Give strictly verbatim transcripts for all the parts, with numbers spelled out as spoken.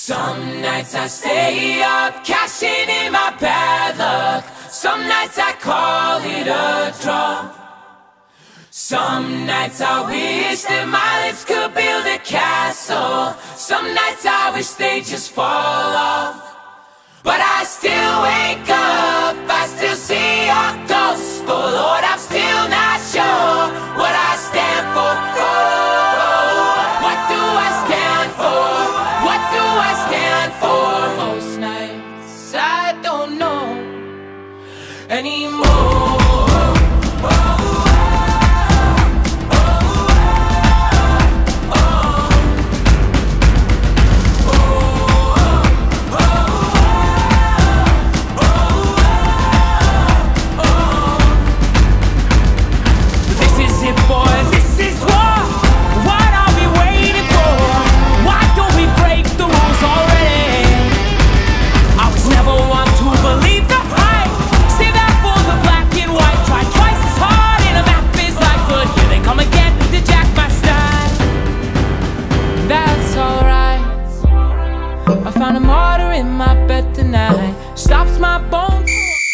Some nights I stay up, cashing in my bad luck. Some nights I call it a draw. Some nights I wish that my lips could build a castle. Some nights I wish they just fall off. But I still wake up, I still see your ghost. Oh Lord, I'm still not sure what I stand for. Oh, what do I stand for? What do I stand for? Most nights I don't know anymore. Found a martyr in my bed tonight. Stops my bones.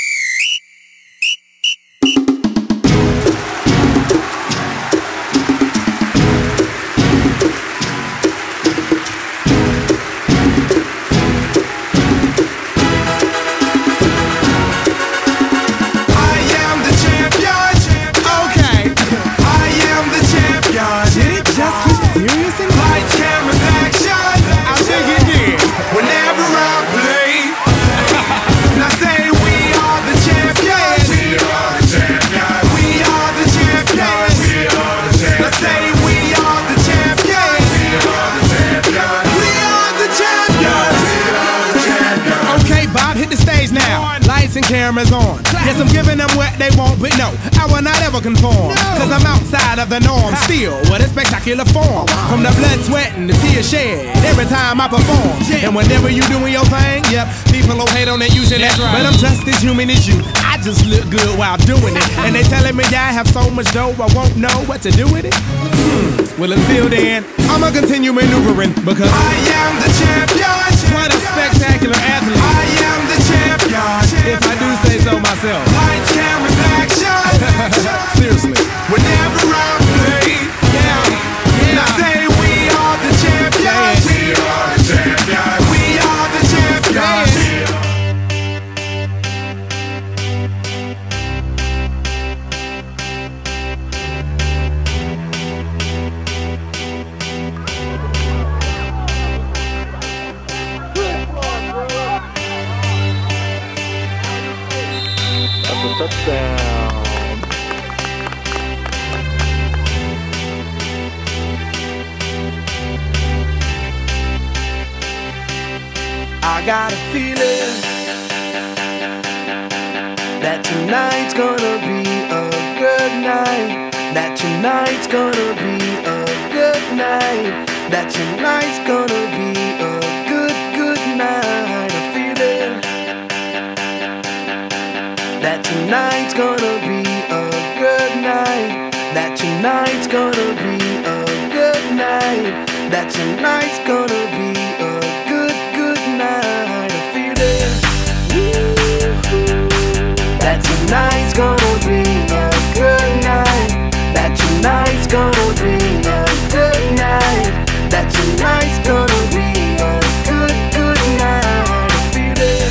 And cameras on. Yes, I'm giving them what they want, but no, I will not ever conform. Cause I'm outside of the norm, still with a spectacular form. From the blood, sweat, and the tears shed every time I perform. And whenever you doing your thing, yep, people will hate on that usually. But I'm just as human as you. I just look good while doing it. And they telling me I have so much dough, I won't know what to do with it. Hmm. Well, until then, I'ma continue maneuvering because I am the champion. What a spectacular athlete. I am the champion. If I do say so myself. Lights, cameras, action. Seriously. Whenever I play, yeah, yeah. Now say we are the champions. We are the champions. We are the champions. Touchdown. I got a feeling that tonight's gonna be a good night. That tonight's gonna be a good night. That tonight's gonna be a good, good night. A feeling that tonight's gonna be a good night. That tonight's gonna be a good night. That tonight's gonna be a good, good night. I feel it. That tonight's gonna be a good night. That tonight's gonna be a good night. That tonight's gonna be a good, good night. I feel it.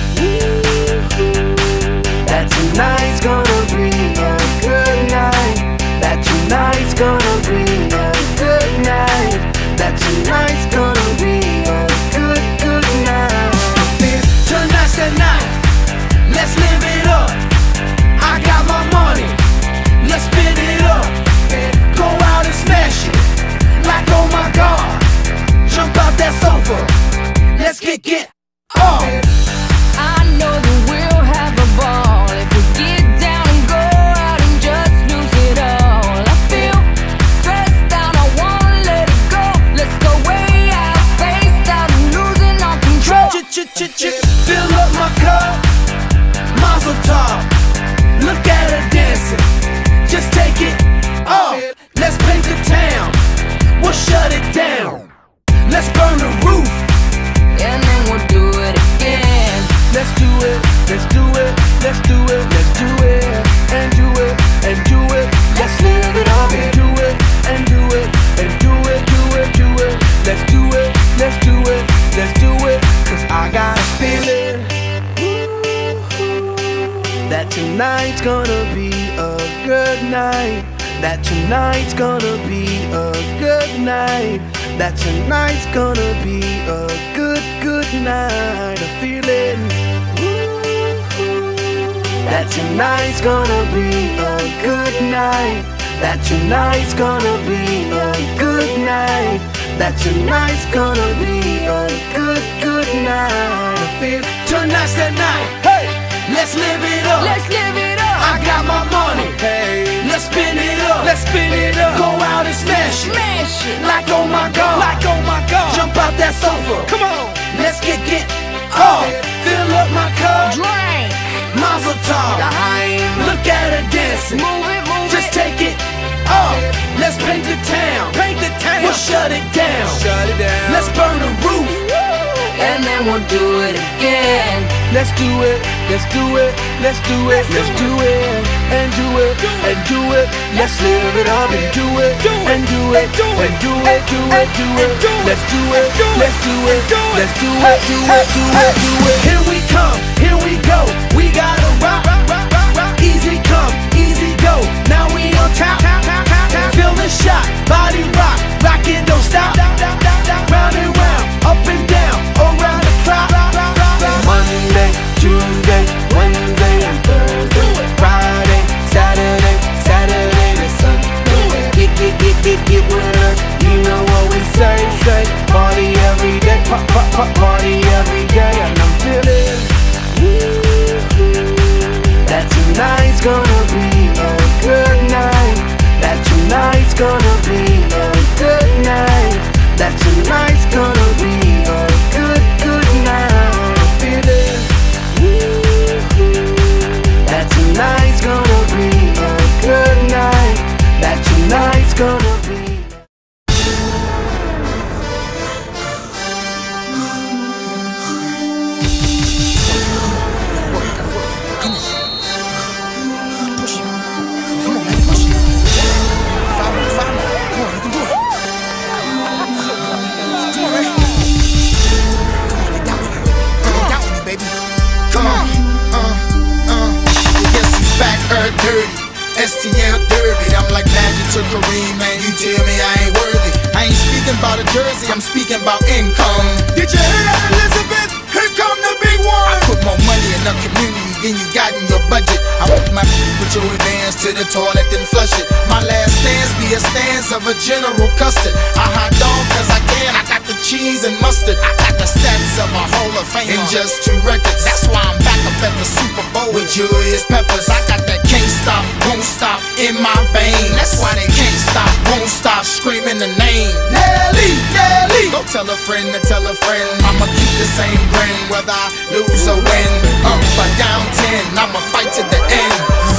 That tonight's gonna be a good night. That tonight's gonna be a good night. That tonight's gonna be a good, good night. Tonight's the night, let's live it up. I got my money, let's spin it up. Go out and smash it, like oh my God. Jump out that sofa, let's get it off. I know that we'll have a ball if we get down and go out and just lose it all. I feel stressed out, I wanna let it go. Let's go way out, spaced out and losing all control. Fill up my cup, Mazel tov. Look at her dancing, just take it off. Let's paint the town, we'll shut it down. Let's burn the roof, tonight's gonna be a good night. That tonight's gonna be a good night. That tonight's gonna be a good, good night. I feel it. That tonight's gonna be a good night. That tonight's gonna be a good night. That tonight's gonna be a good, good night. I feel tonight's the night. Hey, let's live it up. Let's live it up. I got my money. Hey, let's spin it up. Let's spin it up. Go out and smash it. Smash it. Like oh my God. Like oh my God. Jump out that sofa. Come on. Let's get get off. Fill up my cup. Drink. Mazel tov. Daheim. Look at her dancing. Move it, move Just it. take it off. Let's paint the town. Paint the town. We'll shut it down. Shut it down. Let's burn the roof. And then we'll do it again. Let's do it. Let's do it. Let's do it. Let's do it. And do it. And do it. Let's live it up and do it. And do it. And do it. Do it. Do it. Let's do it. Let's do it. Let's do it. Do it. Do it. Do it. Here we come. Here we go. We gotta rock. Easy come. Easy go. Now we on top. Feel the shot. Body rock. Rock it. Don't stop. Round and round. Up and down. Around the clock. Monday, Tuesday, Wednesday, and Thursday. Friday, Saturday, Saturday to Sunday. Get, get, get, get, get with us. You know what we say, say. Party every day, pop, pop, pop, party every day. And I'm feeling that tonight's gonna be a good night. That tonight's gonna be a good night. That tonight's gonna be a good, good night. I feel it. That tonight's gonna be a good night. That tonight's gonna be. Dirty, S T L Derby. I'm like Magic to Kareem, man. You tell me I ain't worthy. I ain't speaking about a jersey, I'm speaking about income. Did you hear that, Elizabeth? Here come the big one. I put more money in the community than you got in your budget. I want my put your advance to the toilet then flush it. My last stance be a stance of a General Custard. I hot dog cause I can. I got the cheese and mustard. I got the stats of a Hall of Fame in just two records. That's why I'm back up at the Super Bowl with Julius Peppers. I got that can't stop, won't stop in my veins. That's why they can't stop, won't stop screaming the name Nelly, Nelly. Go tell a friend to tell a friend. I'ma keep the same grin whether I lose or win. Up or down ten, I'ma fight to the end.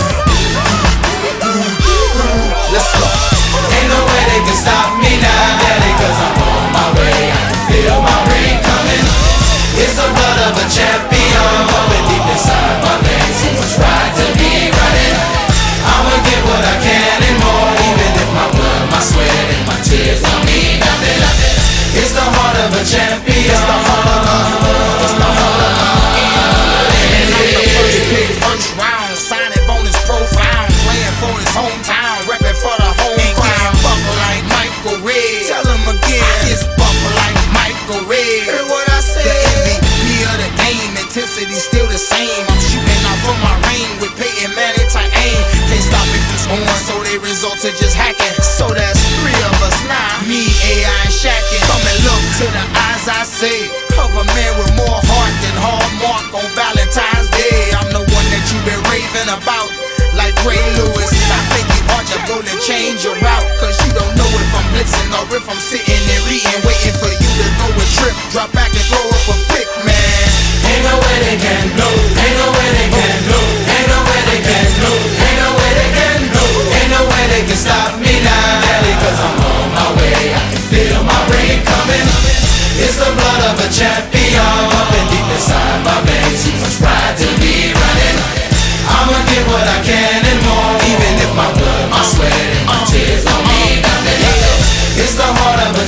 Let's go. Ain't no way they can stop me now, daddy, cause I'm on my way. I can feel my ring coming. It's the blood of a champion pumping deep inside my veins. Too much pride to be running. I'ma get what I can and more, even if my blood, my sweat, and my tears don't mean nothing. It's the heart of a champion. It's the heart of a, it's the heart of a. And I'm the first pick, first round, signing bonus profound, playing for his hometown, repping for the home crowd. Buckle like Michael Red. Tell him again. It's buckle like Michael Red. Hear what I said? The M V P of the game, intensity still the same. I'm shooting out from my ring with Peyton Manning tight aim. Can't stop me from scoring, so they result to just hacking. So that's three of us now. Me, A I, and Shaqin'. Come and look to the eyes I say of a man with more heart than Hallmark on Valentine's Day. I'm the one that you've been raving about, like Ray Lewis. I think you ought to go and change your route, cause you don't know if I'm blitzing or if I'm sitting there eating, waiting for you to go a trip, drop back and throw up a pick, man. Ain't no way they can know. Ain't no way they can know. Ain't no way they can know. Ain't no way they can know. Ain't no way they can stop me now, daddy, cause I'm on my way. I can feel my ring coming. It's the blood of a champion pumping deep inside my veins. Too much pride to be running. I'ma get what I can and more, even if my blood, my sweat, and my tears don't mean nothing. It's the heart of a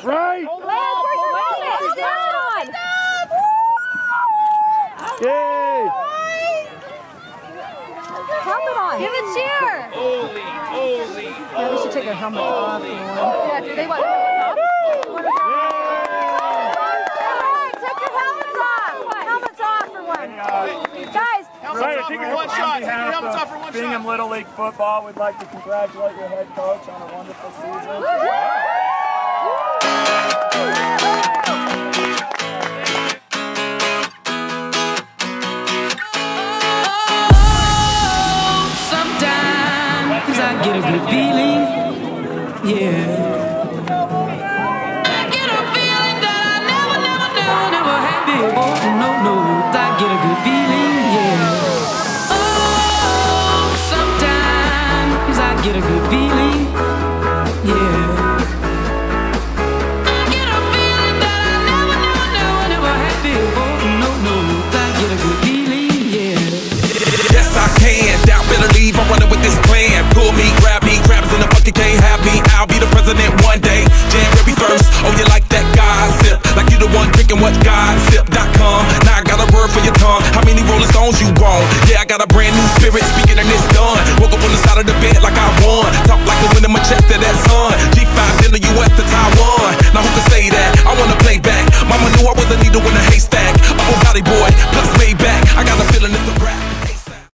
Right. Lance, where's your helmet? Down. Yay. Helmet on. Give a cheer. Holy, holy. Yeah, we should take our helmet off. Yeah, do they want helmets off? Take your helmets off. Helmets off for one. Guys. Right, take your one shot. Take your helmets off for one shot. Bingham Little League football, we'd like to congratulate your head coach on a wonderful season. Sometimes I get a good feeling, yeah. I get a feeling that I never, never, never, never had before. No, no, I get a good feeling, yeah. Oh, sometimes I get a good feeling, yeah. I get a feeling that I never, never, never, never had before. No, no, I get a good feeling, yeah. Yes, I can. Doubt better leave. I'm running with this plan. Pull me, grab me, crabs in the bucket can't have me. I'll be the president one day. January first. Oh, you like that gossip? Like you the one drinking what gossip dot com. Now I got a word for your tongue. How many Rolling Stones you want? Yeah, I got a